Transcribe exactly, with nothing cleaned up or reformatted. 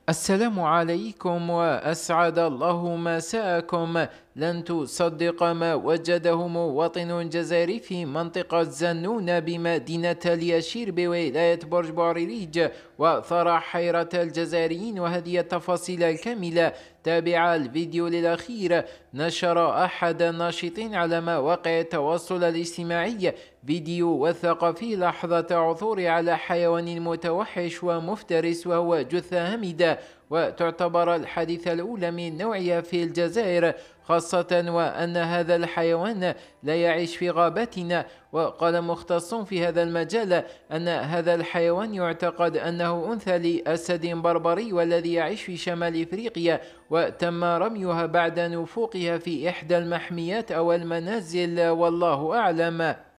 السلام عليكم وأسعد الله مساءكم. لن تصدق ما وجده مواطن جزائري في منطقة زنونة بمدينة اليشير بولاية برج بوعريريج، وثار حيرة الجزائريين. وهذه التفاصيل الكاملة تابع الفيديو للأخير. نشر أحد الناشطين على مواقع التواصل الاجتماعي فيديو وثق فيه لحظة عثور على حيوان متوحش ومفترس، وهو جثة هامدة، وتعتبر الحادثة الأولى من نوعها في الجزائر، خاصة وأن هذا الحيوان لا يعيش في غاباتنا. وقال مختص في هذا المجال أن هذا الحيوان يعتقد أنه أنثى لأسد بربري والذي يعيش في شمال إفريقيا، وتم رميها بعد نفوقها في إحدى المحميات أو المنازل، والله أعلم.